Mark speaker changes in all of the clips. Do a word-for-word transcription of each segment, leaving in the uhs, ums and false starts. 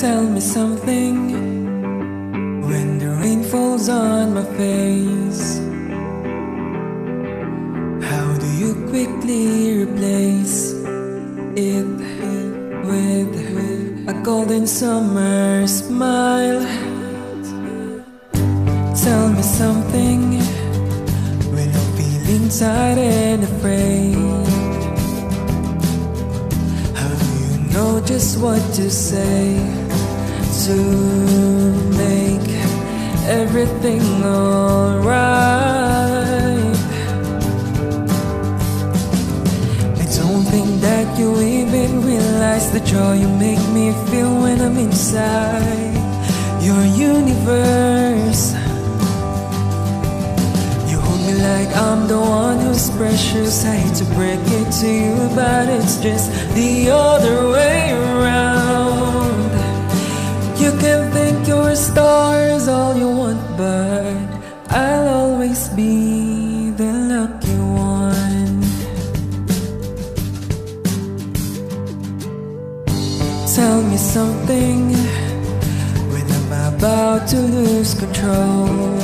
Speaker 1: Tell me something when the rain falls on my face. How do you quickly replace it with a golden summer smile? Tell me something when I'm feeling tired and afraid. How do you know just what to say to make everything alright? I don't think that you even realize the joy you make me feel when I'm inside your universe. You hold me like I'm the one who's precious. I hate to break it to you, but it's just the other way around. You can think your stars all you want, but I'll always be the lucky one. Tell me something when I'm about to lose control.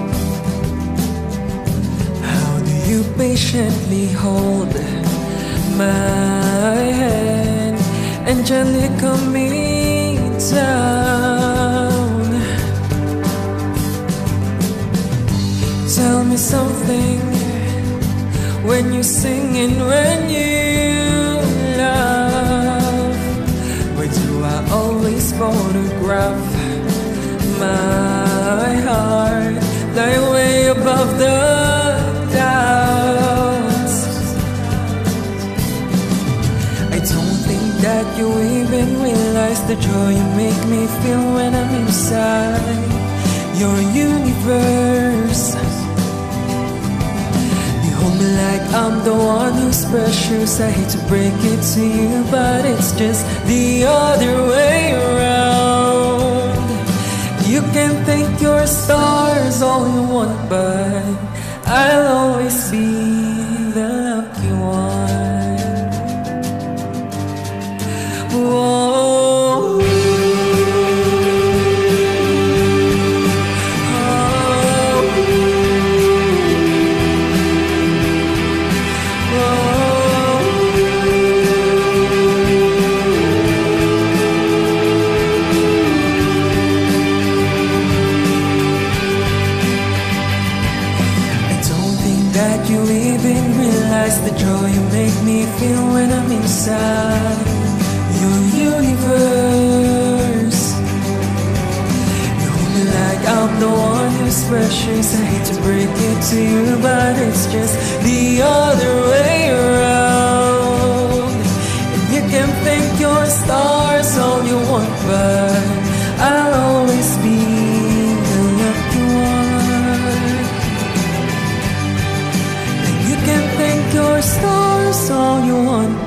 Speaker 1: How do you patiently hold my hand and gently calm me down? Tell me something when you sing and when you laugh. Why do I always photograph my heart lie way above the clouds? I don't think that you even realize the joy you make me feel when I'm inside your universe. You hold me like I'm the one who's precious. I hate to break it to you, but it's just the other way around. You can thank your stars all you want, but I'll always be the lucky one. Whoa. That you even realize the joy you make me feel when I'm inside your universe. You hold me like I'm the one who's precious. I hate to break it to you, but it's just the other way around. And you can thank your stars all you want, but I'll always be the lucky one. You can thank your stars all you want,